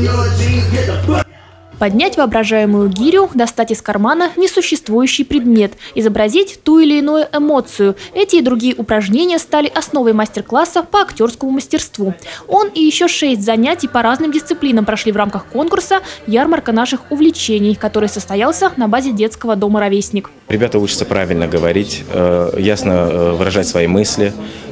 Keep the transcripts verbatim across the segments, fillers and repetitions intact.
Поднять воображаемую гирю, достать из кармана несуществующий предмет, изобразить ту или иную эмоцию. Эти и другие упражнения стали основой мастер-класса по актерскому мастерству. Он и еще шесть занятий по разным дисциплинам прошли в рамках конкурса «Ярмарка наших увлечений», который состоялся на базе детского дома «Ровесник». Ребята учатся правильно говорить, ясно выражать свои мысли,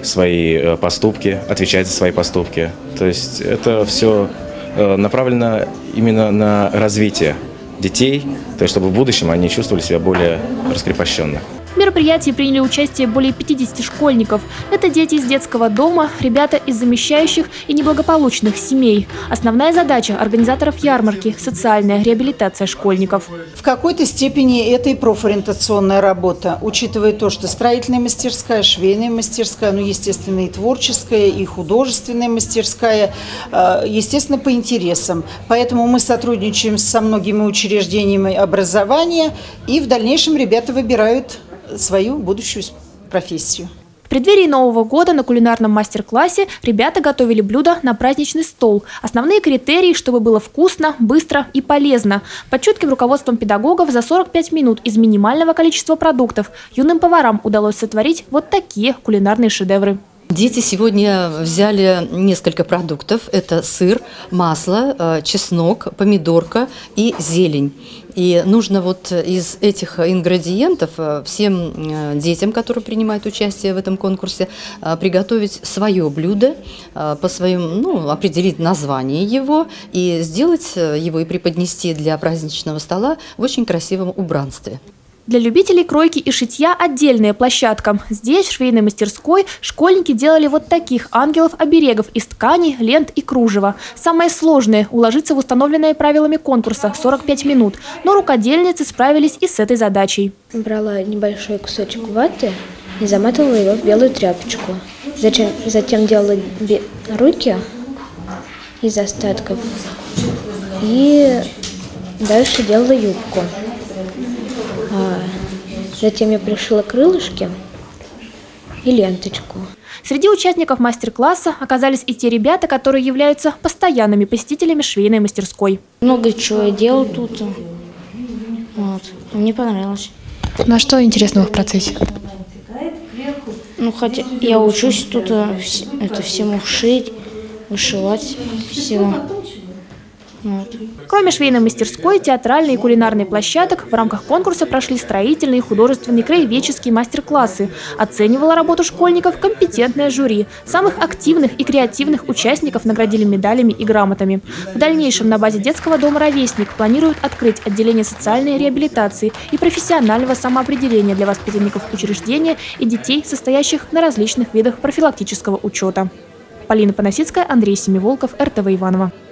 свои поступки, отвечать за свои поступки. То есть это все направлено именно на развитие детей, то есть чтобы в будущем они чувствовали себя более раскрепощенно. В мероприятии приняли участие более пятидесяти школьников. Это дети из детского дома, ребята из замещающих и неблагополучных семей. Основная задача организаторов ярмарки – социальная реабилитация школьников. В какой-то степени это и профориентационная работа, учитывая то, что строительная мастерская, швейная мастерская, ну, естественно, и творческая, и художественная мастерская, естественно, по интересам. Поэтому мы сотрудничаем со многими учреждениями образования, и в дальнейшем ребята выбирают свою будущую профессию. В преддверии Нового года на кулинарном мастер-классе ребята готовили блюда на праздничный стол. Основные критерии, чтобы было вкусно, быстро и полезно. Под чутким руководством педагогов за сорок пять минут из минимального количества продуктов юным поварам удалось сотворить вот такие кулинарные шедевры. Дети сегодня взяли несколько продуктов. Это сыр, масло, чеснок, помидорка и зелень. И нужно вот из этих ингредиентов всем детям, которые принимают участие в этом конкурсе, приготовить свое блюдо, по своим, ну, определить название его и сделать его и преподнести для праздничного стола в очень красивом убранстве. Для любителей кройки и шитья отдельная площадка. Здесь, в швейной мастерской, школьники делали вот таких ангелов-оберегов из ткани, лент и кружева. Самое сложное – уложиться в установленные правилами конкурса – сорок пять минут. Но рукодельницы справились и с этой задачей. Брала небольшой кусочек ваты и заматывала его в белую тряпочку. Затем, затем делала руки из остатков и дальше делала юбку. Затем я пришила крылышки и ленточку. Среди участников мастер-класса оказались и те ребята, которые являются постоянными посетителями швейной мастерской. Много чего я делала тут. Вот. Мне понравилось. Ну а что интересного в процессе? Ну, хотя я учусь тут это всему шить, вышивать всего. Вот. Кроме швейной мастерской, театральной и кулинарной площадок, в рамках конкурса прошли строительные, художественные, краеведческие мастер-классы. Оценивало работу школьников компетентное жюри. Самых активных и креативных участников наградили медалями и грамотами. В дальнейшем на базе детского дома «Ровесник» планируют открыть отделение социальной реабилитации и профессионального самоопределения для воспитанников учреждения и детей, состоящих на различных видах профилактического учета. Полина Поносицкая, Андрей Семиволков, эр тэ вэ Иваново.